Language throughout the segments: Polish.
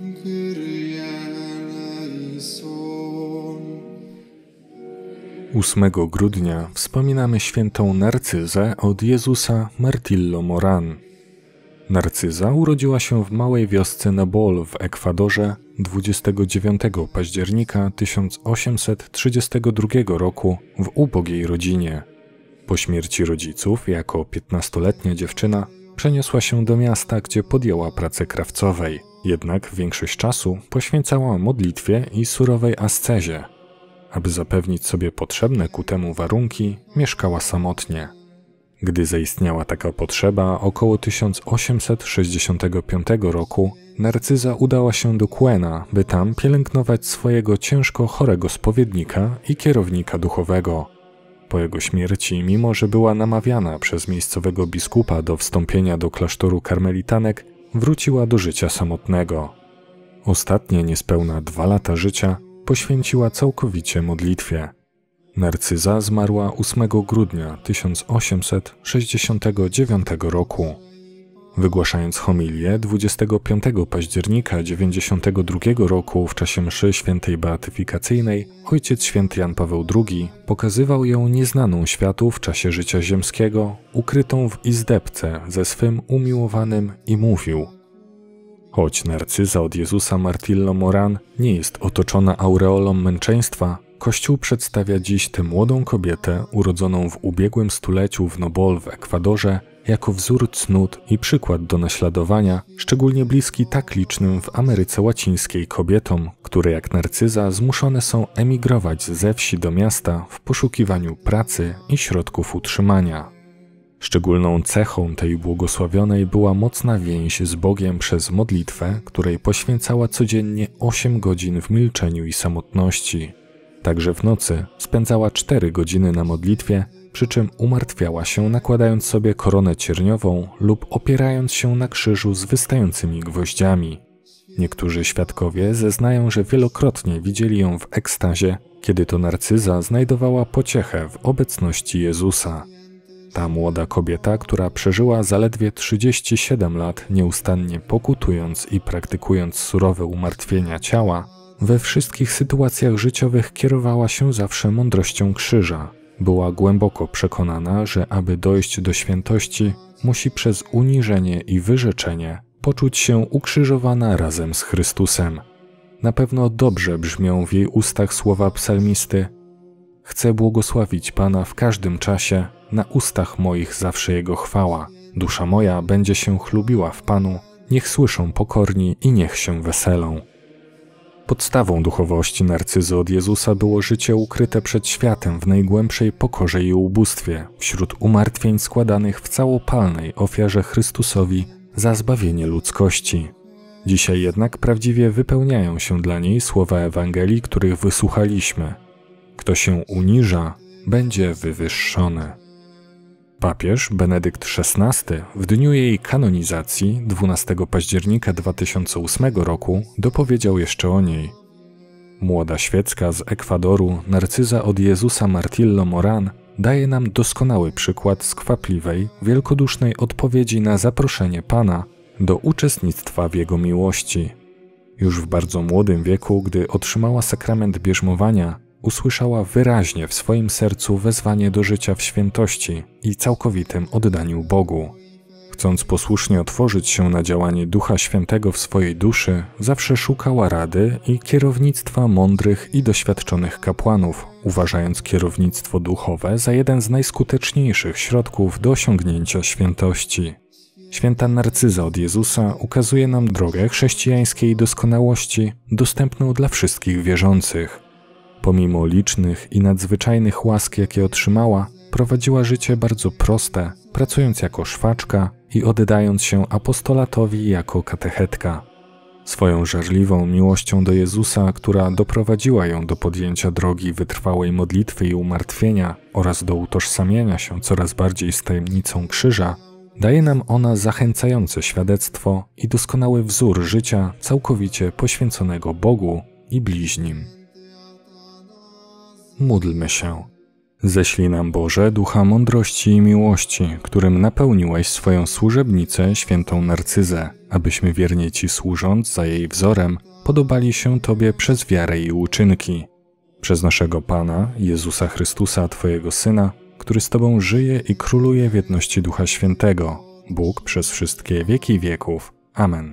Ósmego grudnia wspominamy świętą Narcyzę od Jezusa Martillo Morán. Narcyza urodziła się w małej wiosce Nabol w Ekwadorze 29 października 1832 roku w ubogiej rodzinie. Po śmierci rodziców, jako 15-letnia dziewczyna, przeniosła się do miasta, gdzie podjęła pracę krawcowej. Jednak większość czasu poświęcała modlitwie i surowej ascezie. Aby zapewnić sobie potrzebne ku temu warunki, mieszkała samotnie. Gdy zaistniała taka potrzeba około 1865 roku, Narcyza udała się do Cuena, by tam pielęgnować swojego ciężko chorego spowiednika i kierownika duchowego. Po jego śmierci, mimo że była namawiana przez miejscowego biskupa do wstąpienia do klasztoru karmelitanek, wróciła do życia samotnego. Ostatnie niespełna 2 lata życia poświęciła całkowicie modlitwie. Narcyza zmarła 8 grudnia 1869 roku. Wygłaszając homilię 25 października 92 roku w czasie mszy świętej beatyfikacyjnej, Ojciec Święty Jan Paweł II pokazywał ją nieznaną światu w czasie życia ziemskiego, ukrytą w izdebce ze swym umiłowanym i mówił: choć Narcyza od Jezusa Martillo Morán nie jest otoczona aureolą męczeństwa, Kościół przedstawia dziś tę młodą kobietę urodzoną w ubiegłym stuleciu w Nobol w Ekwadorze jako wzór cnót i przykład do naśladowania, szczególnie bliski tak licznym w Ameryce Łacińskiej kobietom, które jak Narcyza zmuszone są emigrować ze wsi do miasta w poszukiwaniu pracy i środków utrzymania. Szczególną cechą tej błogosławionej była mocna więź z Bogiem przez modlitwę, której poświęcała codziennie 8 godzin w milczeniu i samotności. Także w nocy spędzała 4 godziny na modlitwie, przy czym umartwiała się, nakładając sobie koronę cierniową lub opierając się na krzyżu z wystającymi gwoździami. Niektórzy świadkowie zeznają, że wielokrotnie widzieli ją w ekstazie, kiedy to Narcyza znajdowała pociechę w obecności Jezusa. Ta młoda kobieta, która przeżyła zaledwie 37 lat, nieustannie pokutując i praktykując surowe umartwienia ciała, we wszystkich sytuacjach życiowych kierowała się zawsze mądrością krzyża. Była głęboko przekonana, że aby dojść do świętości, musi przez uniżenie i wyrzeczenie poczuć się ukrzyżowana razem z Chrystusem. Na pewno dobrze brzmią w jej ustach słowa psalmisty: chcę błogosławić Pana w każdym czasie, na ustach moich zawsze Jego chwała. Dusza moja będzie się chlubiła w Panu, niech słyszą pokorni i niech się weselą. Podstawą duchowości Narcyzy od Jezusa było życie ukryte przed światem w najgłębszej pokorze i ubóstwie, wśród umartwień składanych w całopalnej ofierze Chrystusowi za zbawienie ludzkości. Dzisiaj jednak prawdziwie wypełniają się dla niej słowa Ewangelii, których wysłuchaliśmy. Kto się uniża, będzie wywyższony. Papież Benedykt XVI w dniu jej kanonizacji 12 października 2008 roku dopowiedział jeszcze o niej: młoda świecka z Ekwadoru Narcyza od Jezusa Martillo Morán daje nam doskonały przykład skwapliwej, wielkodusznej odpowiedzi na zaproszenie Pana do uczestnictwa w Jego miłości. Już w bardzo młodym wieku, gdy otrzymała sakrament bierzmowania, usłyszała wyraźnie w swoim sercu wezwanie do życia w świętości i całkowitym oddaniu Bogu. Chcąc posłusznie otworzyć się na działanie Ducha Świętego w swojej duszy, zawsze szukała rady i kierownictwa mądrych i doświadczonych kapłanów, uważając kierownictwo duchowe za jeden z najskuteczniejszych środków do osiągnięcia świętości. Święta Narcyza od Jezusa ukazuje nam drogę chrześcijańskiej doskonałości dostępną dla wszystkich wierzących. Pomimo licznych i nadzwyczajnych łask, jakie otrzymała, prowadziła życie bardzo proste, pracując jako szwaczka i oddając się apostolatowi jako katechetka. Swoją żarliwą miłością do Jezusa, która doprowadziła ją do podjęcia drogi wytrwałej modlitwy i umartwienia oraz do utożsamiania się coraz bardziej z tajemnicą krzyża, daje nam ona zachęcające świadectwo i doskonały wzór życia całkowicie poświęconego Bogu i bliźnim. Módlmy się. Ześlij nam, Boże, ducha mądrości i miłości, którym napełniłeś swoją służebnicę, świętą Narcyzę, abyśmy wiernie Ci służąc za jej wzorem, podobali się Tobie przez wiarę i uczynki. Przez naszego Pana, Jezusa Chrystusa, Twojego Syna, który z Tobą żyje i króluje w jedności Ducha Świętego, Bóg przez wszystkie wieki wieków. Amen.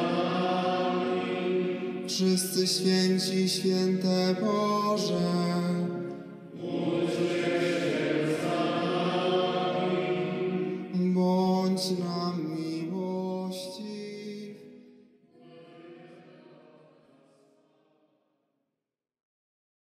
Wszyscy święci, święte Boże.